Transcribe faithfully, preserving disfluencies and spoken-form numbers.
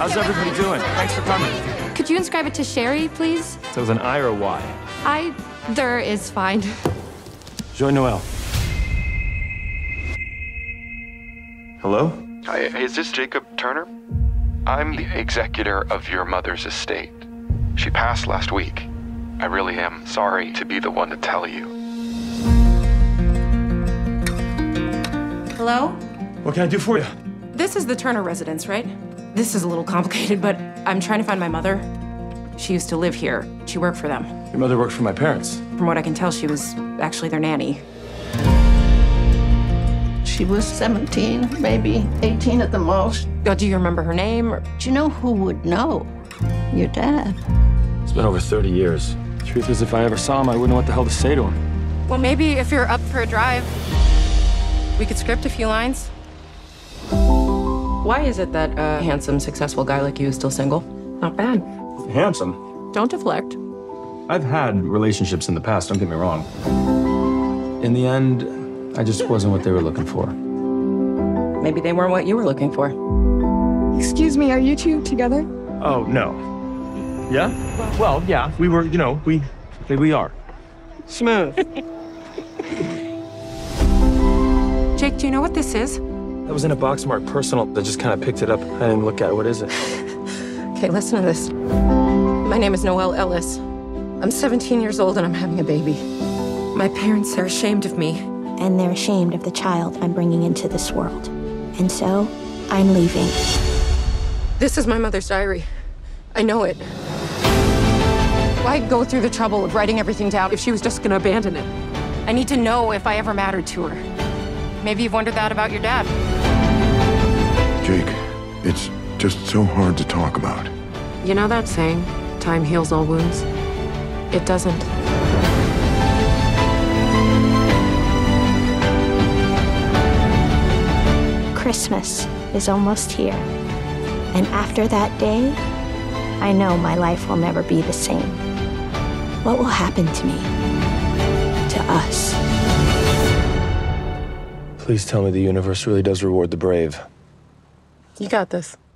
How's everybody doing? Thanks for coming. Could you inscribe it to Sherry, please? So it's an I or a Y? Either is fine. Joy Noel. Hello? Hi, is this Jacob Turner? I'm the executor of your mother's estate. She passed last week. I really am sorry to be the one to tell you. Hello? What can I do for you? This is the Turner residence, right? This is a little complicated, but I'm trying to find my mother. She used to live here. She worked for them. Your mother worked for my parents. From what I can tell, she was actually their nanny. She was seventeen, maybe eighteen at the most. Oh, do you remember her name? Or... Do you know who would know? Your dad. It's been over thirty years. Truth is, if I ever saw him, I wouldn't know what the hell to say to him. Well, maybe if you're up for a drive, we could script a few lines. Why is it that a handsome, successful guy like you is still single? Not bad. Handsome? Don't deflect. I've had relationships in the past, don't get me wrong. In the end, I just wasn't what they were looking for. Maybe they weren't what you were looking for. Excuse me, are you two together? Oh, no. Yeah? Well, yeah, we were, you know, we, we are. Smooth. Jake, do you know what this is? That was in a box marked personal. I just kind of picked it up. I didn't look at it. What is it? Okay, listen to this. My name is Noelle Ellis. I'm seventeen years old and I'm having a baby. My parents are ashamed of me. And they're ashamed of the child I'm bringing into this world. And so, I'm leaving. This is my mother's diary. I know it. Why go through the trouble of writing everything down if she was just gonna abandon it? I need to know if I ever mattered to her. Maybe you've wondered that about your dad. Jake, it's just so hard to talk about. You know that saying, time heals all wounds? It doesn't. Christmas is almost here. And after that day, I know my life will never be the same. What will happen to me? To us? Please tell me the universe really does reward the brave. You got this.